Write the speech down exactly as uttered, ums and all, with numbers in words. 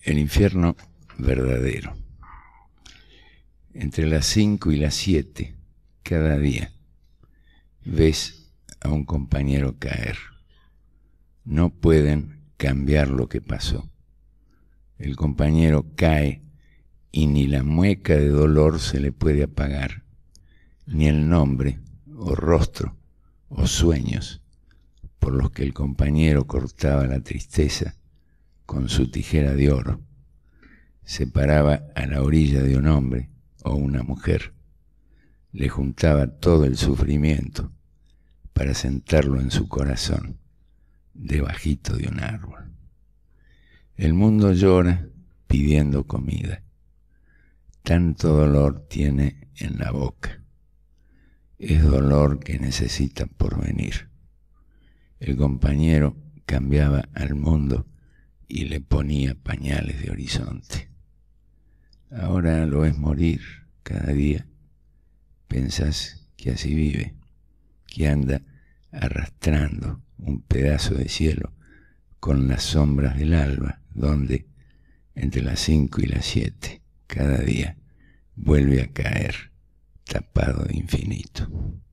El infierno verdadero. Entre las cinco y las siete, cada día, ves a un compañero caer. No pueden cambiar lo que pasó. El compañero cae y ni la mueca de dolor se le puede apagar, ni el nombre o rostro o sueños por los que el compañero cortaba la tristeza con su tijera de oro, se paraba a la orilla de un hombre o una mujer, le juntaba todo el sufrimiento para sentarlo en su corazón, debajito de un árbol. El mundo llora pidiendo comida, tanto dolor tiene en la boca, es dolor que necesita porvenir. El compañero cambiaba al mundo y le ponía pañales de horizonte. Ahora lo ves morir cada día. Pensás que así vive, que anda arrastrando un pedazo de cielo con las sombras del alba, donde entre las cinco y las siete, cada día, vuelve a caer tapado de infinito.